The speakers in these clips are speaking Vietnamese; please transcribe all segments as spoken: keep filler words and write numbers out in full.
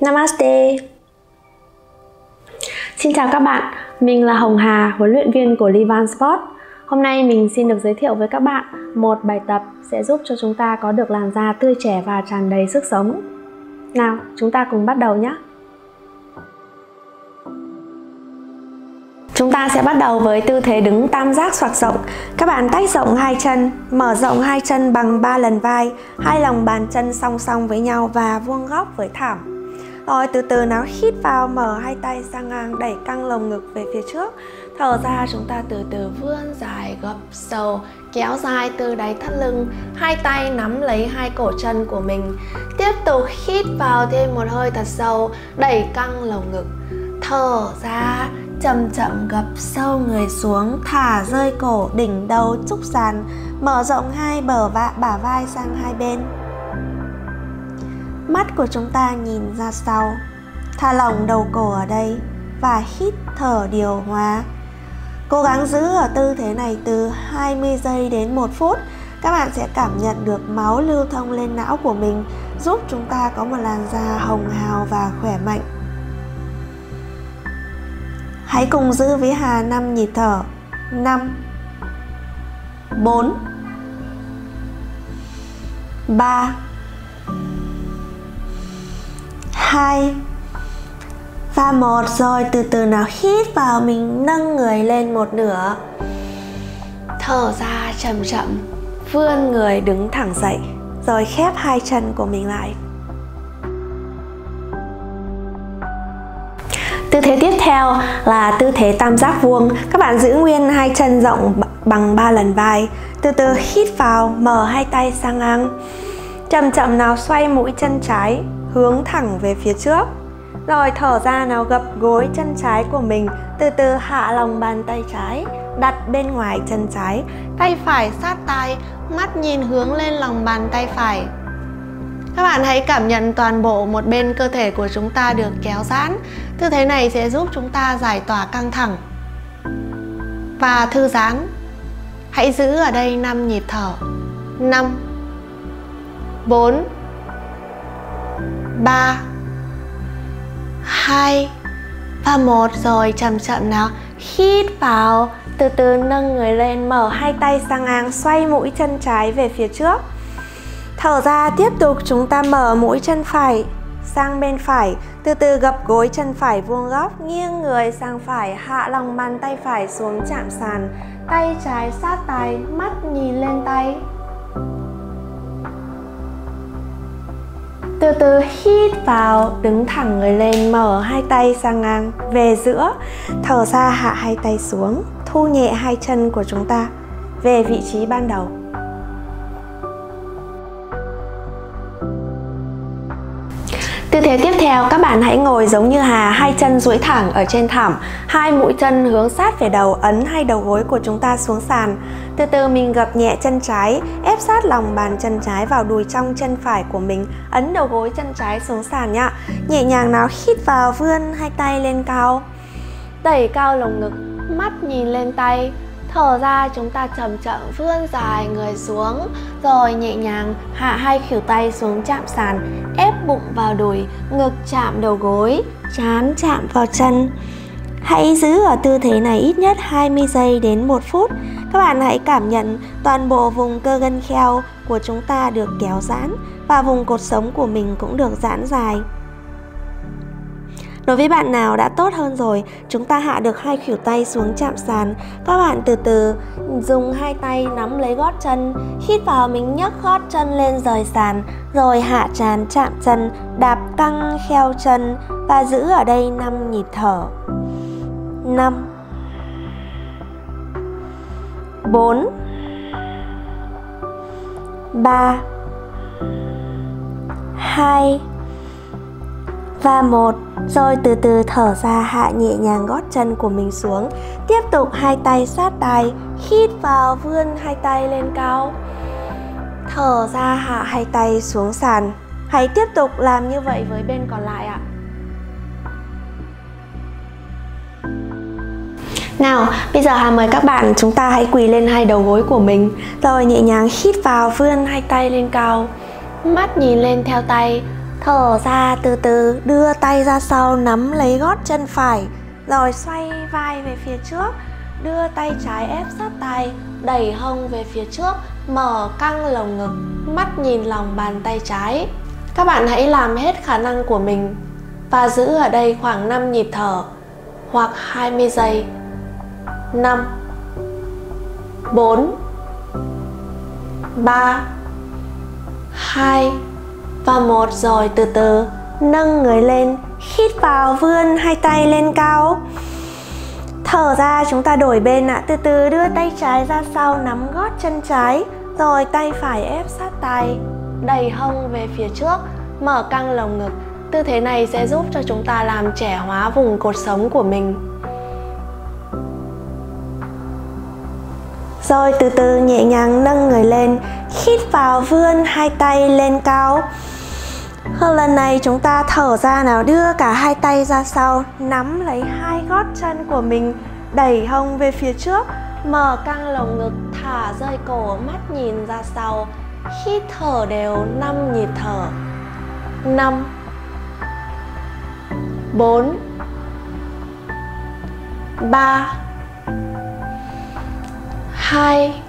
Namaste. Xin chào các bạn, mình là Hồng Hà, huấn luyện viên của Livan Sport. Hôm nay mình xin được giới thiệu với các bạn một bài tập sẽ giúp cho chúng ta có được làn da tươi trẻ và tràn đầy sức sống. Nào, chúng ta cùng bắt đầu nhé. Chúng ta sẽ bắt đầu với tư thế đứng tam giác xoạc rộng. Các bạn tách rộng hai chân, mở rộng hai chân bằng ba lần vai, hai lòng bàn chân song song với nhau và vuông góc với thảm. Rồi từ từ nào hít vào, mở hai tay sang ngang, đẩy căng lồng ngực về phía trước. Thở ra, chúng ta từ từ vươn dài, gập sâu, kéo dài từ đáy thắt lưng. Hai tay nắm lấy hai cổ chân của mình. Tiếp tục hít vào thêm một hơi thật sâu, đẩy căng lồng ngực. Thở ra, chậm chậm gập sâu người xuống, thả rơi cổ, đỉnh đầu trúc sàn, mở rộng hai bờ vạ bả vai sang hai bên. Mắt của chúng ta nhìn ra sau, thả lỏng đầu cổ ở đây và hít thở điều hòa. Cố gắng giữ ở tư thế này từ hai mươi giây đến một phút. Các bạn sẽ cảm nhận được máu lưu thông lên não của mình, giúp chúng ta có một làn da hồng hào và khỏe mạnh. Hãy cùng giữ với Hà năm nhịp thở. Năm, bốn, ba, hai và một. Rồi từ từ nào hít vào, mình nâng người lên một nửa. Thở ra chậm chậm, vươn người đứng thẳng dậy, rồi khép hai chân của mình lại. Tư thế tiếp theo là tư thế tam giác vuông. Các bạn giữ nguyên hai chân rộng bằng ba lần vai. Từ từ hít vào, mở hai tay sang ngang. Chậm chậm nào xoay mũi chân trái hướng thẳng về phía trước. Rồi thở ra nào, gập gối chân trái của mình. Từ từ hạ lòng bàn tay trái, đặt bên ngoài chân trái. Tay phải sát tai, mắt nhìn hướng lên lòng bàn tay phải. Các bạn hãy cảm nhận toàn bộ một bên cơ thể của chúng ta được kéo giãn. Tư thế này sẽ giúp chúng ta giải tỏa căng thẳng và thư giãn. Hãy giữ ở đây năm nhịp thở. Năm, bốn, ba, hai và một. Rồi chậm chậm nào hít vào, từ từ nâng người lên, mở hai tay sang ngang, xoay mũi chân trái về phía trước. Thở ra, tiếp tục chúng ta mở mũi chân phải sang bên phải. Từ từ gập gối chân phải vuông góc, nghiêng người sang phải, hạ lòng bàn tay phải xuống chạm sàn. Tay trái sát tai, mắt nhìn lên tay. Từ từ hít vào, đứng thẳng người lên, mở hai tay sang ngang về giữa. Thở ra, hạ hai tay xuống, thu nhẹ hai chân của chúng ta về vị trí ban đầu. Tư thế tiếp theo, các bạn hãy ngồi giống như Hà, hai chân duỗi thẳng ở trên thảm, hai mũi chân hướng sát về đầu, ấn hai đầu gối của chúng ta xuống sàn. Từ từ mình gập nhẹ chân trái, ép sát lòng bàn chân trái vào đùi trong chân phải của mình, ấn đầu gối chân trái xuống sàn nhá. Nhẹ nhàng nào hít vào, vươn hai tay lên cao, đẩy cao lồng ngực, mắt nhìn lên tay. Thở ra, chúng ta chậm chậm vươn dài người xuống, rồi nhẹ nhàng hạ hai khuỷu tay xuống chạm sàn, ép bụng vào đùi, ngực chạm đầu gối, trán chạm vào chân. Hãy giữ ở tư thế này ít nhất hai mươi giây đến một phút. Các bạn hãy cảm nhận toàn bộ vùng cơ gân kheo của chúng ta được kéo giãn và vùng cột sống của mình cũng được giãn dài. Đối với bạn nào đã tốt hơn rồi, chúng ta hạ được hai khuỷu tay xuống chạm sàn. Các bạn từ từ dùng hai tay nắm lấy gót chân. Hít vào, mình nhấc gót chân lên rời sàn, rồi hạ trán chạm chân, đạp căng kheo chân và giữ ở đây năm nhịp thở. Năm, bốn, ba, hai và một. Rồi từ từ thở ra, hạ nhẹ nhàng gót chân của mình xuống. Tiếp tục hai tay sát tai, hít vào, vươn hai tay lên cao. Thở ra, hạ hai tay xuống sàn. Hãy tiếp tục làm như vậy với bên còn lại ạ. Nào, bây giờ Hà mời các bạn chúng ta hãy quỳ lên hai đầu gối của mình. Rồi nhẹ nhàng hít vào, vươn hai tay lên cao. Mắt nhìn lên theo tay. Thở ra từ từ, đưa tay ra sau nắm lấy gót chân phải, rồi xoay vai về phía trước. Đưa tay trái ép sát tay, đẩy hông về phía trước, mở căng lồng ngực, mắt nhìn lòng bàn tay trái. Các bạn hãy làm hết khả năng của mình và giữ ở đây khoảng năm nhịp thở hoặc hai mươi giây. Năm, bốn, ba, hai và một. Rồi từ từ nâng người lên, hít vào, vươn hai tay lên cao. Thở ra, chúng ta đổi bên ạ. Từ từ đưa tay trái ra sau nắm gót chân trái, rồi tay phải ép sát tay, đẩy hông về phía trước, mở căng lồng ngực. Tư thế này sẽ giúp cho chúng ta làm trẻ hóa vùng cột sống của mình. Rồi từ từ nhẹ nhàng nâng người lên, hít vào, vươn hai tay lên cao. Lần này chúng ta thở ra nào, đưa cả hai tay ra sau, nắm lấy hai gót chân của mình, đẩy hông về phía trước, mở căng lồng ngực, thả rơi cổ, mắt nhìn ra sau. Hít thở đều năm nhịp thở. Năm, bốn, ba, hai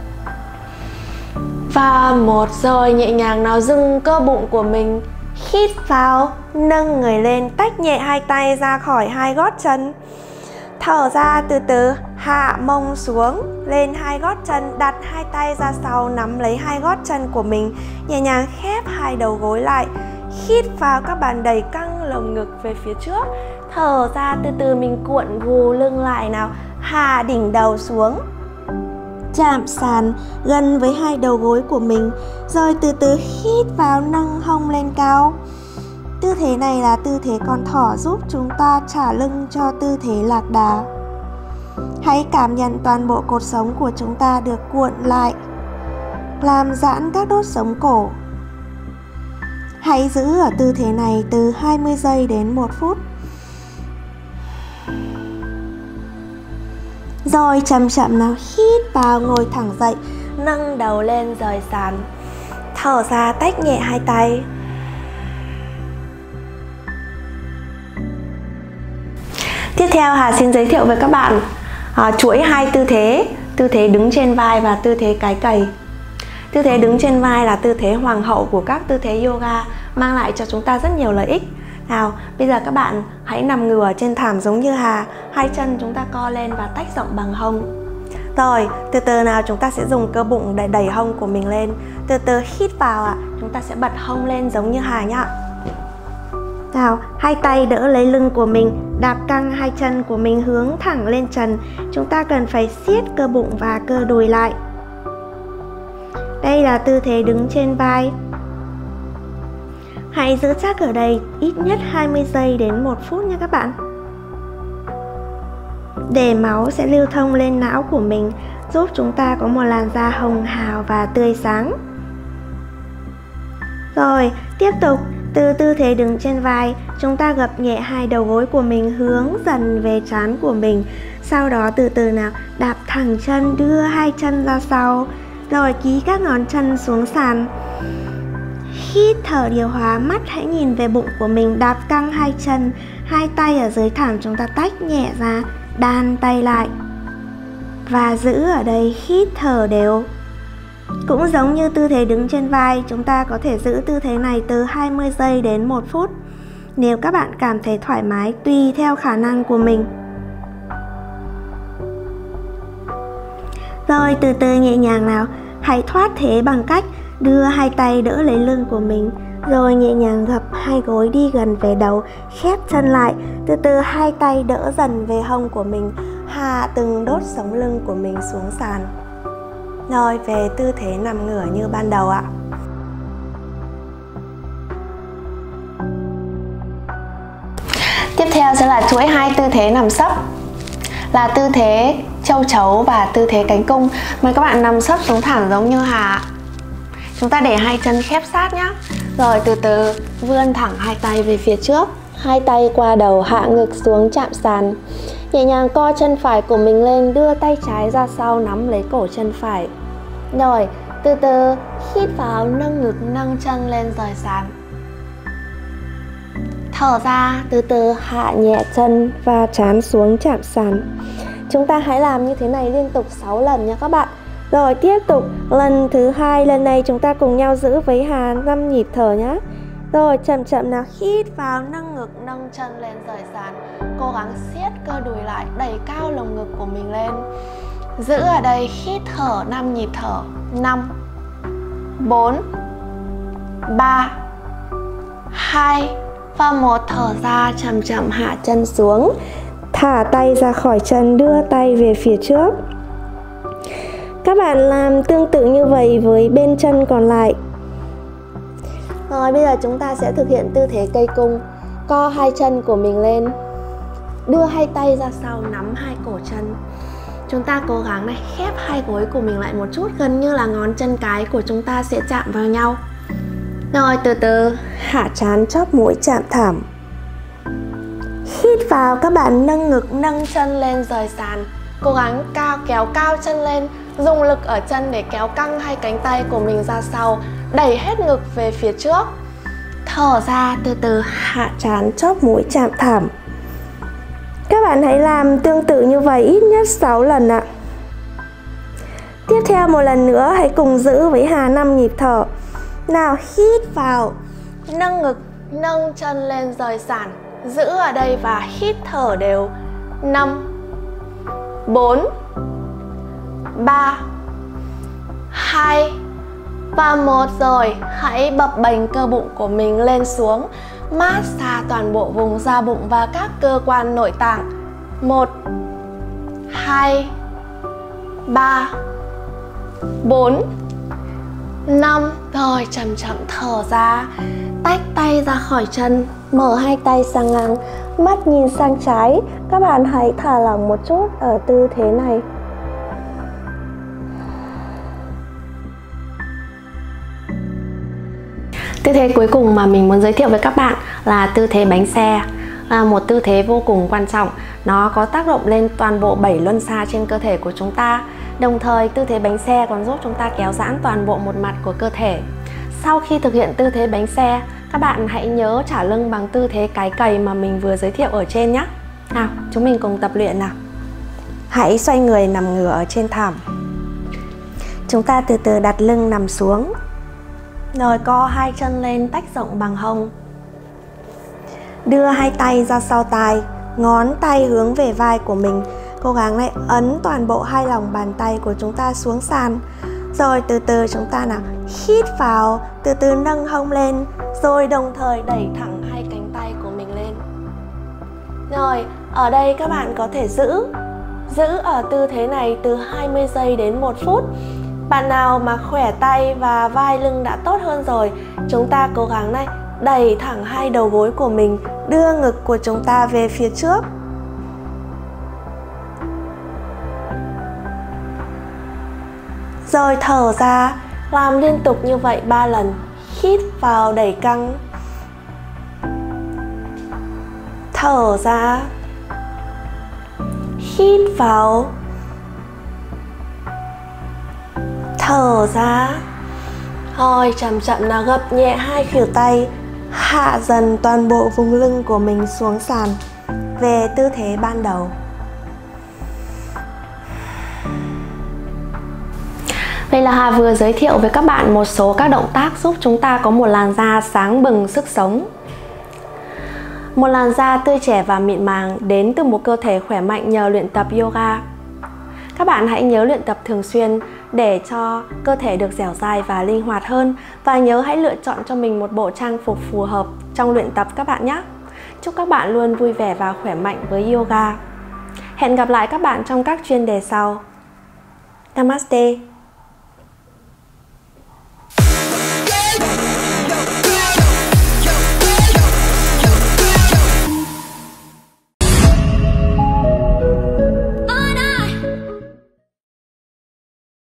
và một. Rồi nhẹ nhàng nào dừng cơ bụng của mình, hít vào, nâng người lên, tách nhẹ hai tay ra khỏi hai gót chân. Thở ra từ từ, hạ mông xuống, lên hai gót chân, đặt hai tay ra sau, nắm lấy hai gót chân của mình, nhẹ nhàng khép hai đầu gối lại. Hít vào, các bạn đẩy căng lồng ngực về phía trước. Thở ra từ từ mình cuộn gù lưng lại nào, hạ đỉnh đầu xuống, chạm sàn gần với hai đầu gối của mình. Rồi từ từ hít vào, nâng hông lên cao. Tư thế này là tư thế con thỏ, giúp chúng ta trả lưng cho tư thế lạc đà. Hãy cảm nhận toàn bộ cột sống của chúng ta được cuộn lại, làm giãn các đốt sống cổ. Hãy giữ ở tư thế này từ hai mươi giây đến một phút. Rồi chậm chậm nào, hít vào, ngồi thẳng dậy, nâng đầu lên rời sàn. Thở ra, tách nhẹ hai tay. Tiếp theo Hà xin giới thiệu với các bạn à, chuỗi hai tư thế, tư thế đứng trên vai và tư thế cái cày. Tư thế đứng trên vai là tư thế hoàng hậu của các tư thế yoga, mang lại cho chúng ta rất nhiều lợi ích. Nào, bây giờ các bạn hãy nằm ngửa trên thảm giống như Hà, hai chân chúng ta co lên và tách rộng bằng hông. Rồi, từ từ nào chúng ta sẽ dùng cơ bụng để đẩy hông của mình lên. Từ từ hít vào ạ, chúng ta sẽ bật hông lên giống như Hà nhá. Nào, hai tay đỡ lấy lưng của mình, đạp căng hai chân của mình hướng thẳng lên trần. Chúng ta cần phải siết cơ bụng và cơ đùi lại. Đây là tư thế đứng trên vai. Hãy giữ chắc ở đây ít nhất hai mươi giây đến một phút nha các bạn. Để máu sẽ lưu thông lên não của mình, giúp chúng ta có một làn da hồng hào và tươi sáng. Rồi, tiếp tục từ tư thế đứng trên vai, chúng ta gập nhẹ hai đầu gối của mình hướng dần về trán của mình. Sau đó từ từ nào, đạp thẳng chân, đưa hai chân ra sau, rồi ký các ngón chân xuống sàn. Hít thở điều hòa, mắt hãy nhìn về bụng của mình, đạp căng hai chân, hai tay ở dưới thảm chúng ta tách nhẹ ra, đan tay lại và giữ ở đây, hít thở đều. Cũng giống như tư thế đứng trên vai, chúng ta có thể giữ tư thế này từ hai mươi giây đến một phút nếu các bạn cảm thấy thoải mái, tùy theo khả năng của mình. Rồi từ từ nhẹ nhàng nào, hãy thoát thế bằng cách đưa hai tay đỡ lấy lưng của mình, rồi nhẹ nhàng gập hai gối đi gần về đầu, khép chân lại. Từ từ hai tay đỡ dần về hông của mình, hạ từng đốt sống lưng của mình xuống sàn. Rồi về tư thế nằm ngửa như ban đầu ạ. Tiếp theo sẽ là chuỗi hai tư thế nằm sấp, là tư thế châu chấu và tư thế cánh cung. Mời các bạn nằm sấp xuống thẳng giống như Hà. Chúng ta để hai chân khép sát nhé. Rồi từ từ vươn thẳng hai tay về phía trước, hai tay qua đầu, hạ ngực xuống chạm sàn. Nhẹ nhàng co chân phải của mình lên, đưa tay trái ra sau nắm lấy cổ chân phải. Rồi từ từ hít vào, nâng ngực, nâng chân lên rời sàn. Thở ra, từ từ hạ nhẹ chân và trán xuống chạm sàn. Chúng ta hãy làm như thế này liên tục sáu lần nha các bạn. Rồi tiếp tục lần thứ hai, lần này chúng ta cùng nhau giữ với Hà năm nhịp thở nhé. Rồi chậm chậm nào, hít vào, nâng ngực, nâng chân lên rời sàn. Cố gắng siết cơ đùi lại, đẩy cao lồng ngực của mình lên. Giữ ở đây, hít thở năm nhịp thở. Năm, bốn, ba, hai và một. Thở ra, chậm chậm hạ chân xuống. Thả tay ra khỏi chân, đưa tay về phía trước. Các bạn làm tương tự như vậy với bên chân còn lại. Rồi bây giờ chúng ta sẽ thực hiện tư thế cây cung. Co hai chân của mình lên, đưa hai tay ra sau, nắm hai cổ chân. Chúng ta cố gắng này, khép hai gối của mình lại một chút, gần như là ngón chân cái của chúng ta sẽ chạm vào nhau. Rồi từ từ hạ trán, chóp mũi chạm thảm. Hít vào, các bạn nâng ngực, nâng chân lên rời sàn. Cố gắng cao kéo cao chân lên, dùng lực ở chân để kéo căng hai cánh tay của mình ra sau, đẩy hết ngực về phía trước. Thở ra, từ từ hạ trán, chóp mũi chạm thảm. Các bạn hãy làm tương tự như vậy ít nhất sáu lần ạ. Tiếp theo một lần nữa, hãy cùng giữ với Hà năm nhịp thở. Nào, hít vào, nâng ngực, nâng chân lên rời sàn. Giữ ở đây và hít thở đều. Năm, bốn, ba, hai và một. Rồi hãy bập bềnh cơ bụng của mình lên xuống, massage toàn bộ vùng da bụng và các cơ quan nội tạng. Một, hai, ba, bốn, năm. Rồi chậm chậm thở ra, tách tay ra khỏi chân, mở hai tay sang ngang, mắt nhìn sang trái. Các bạn hãy thả lỏng một chút ở tư thế này. Tư thế cuối cùng mà mình muốn giới thiệu với các bạn là tư thế bánh xe. Là một tư thế vô cùng quan trọng. Nó có tác động lên toàn bộ bảy luân xa trên cơ thể của chúng ta. Đồng thời tư thế bánh xe còn giúp chúng ta kéo giãn toàn bộ một mặt của cơ thể. Sau khi thực hiện tư thế bánh xe, các bạn hãy nhớ trả lưng bằng tư thế cái cày mà mình vừa giới thiệu ở trên nhé. Nào, chúng mình cùng tập luyện nào. Hãy xoay người nằm ngửa ở trên thảm. Chúng ta từ từ đặt lưng nằm xuống. Rồi co hai chân lên, tách rộng bằng hông. Đưa hai tay ra sau tai, ngón tay hướng về vai của mình. Cố gắng lại ấn toàn bộ hai lòng bàn tay của chúng ta xuống sàn. Rồi từ từ chúng ta nào, hít vào, từ từ nâng hông lên, rồi đồng thời đẩy thẳng hai cánh tay của mình lên. Rồi, ở đây các bạn có thể giữ Giữ ở tư thế này từ hai mươi giây đến một phút. Bạn nào mà khỏe tay và vai lưng đã tốt hơn rồi, chúng ta cố gắng này, đẩy thẳng hai đầu gối của mình, đưa ngực của chúng ta về phía trước. Rồi thở ra, làm liên tục như vậy ba lần. Hít vào, đẩy căng. Thở ra. Hít vào. Thở ra. Rồi chậm chậm nào, gập nhẹ hai khuỷu tay, hạ dần toàn bộ vùng lưng của mình xuống sàn, về tư thế ban đầu. Đây là Hà vừa giới thiệu với các bạn một số các động tác giúp chúng ta có một làn da sáng bừng sức sống. Một làn da tươi trẻ và mịn màng đến từ một cơ thể khỏe mạnh nhờ luyện tập yoga. Các bạn hãy nhớ luyện tập thường xuyên để cho cơ thể được dẻo dai và linh hoạt hơn. Và nhớ hãy lựa chọn cho mình một bộ trang phục phù hợp trong luyện tập các bạn nhé. Chúc các bạn luôn vui vẻ và khỏe mạnh với yoga. Hẹn gặp lại các bạn trong các chuyên đề sau. Namaste.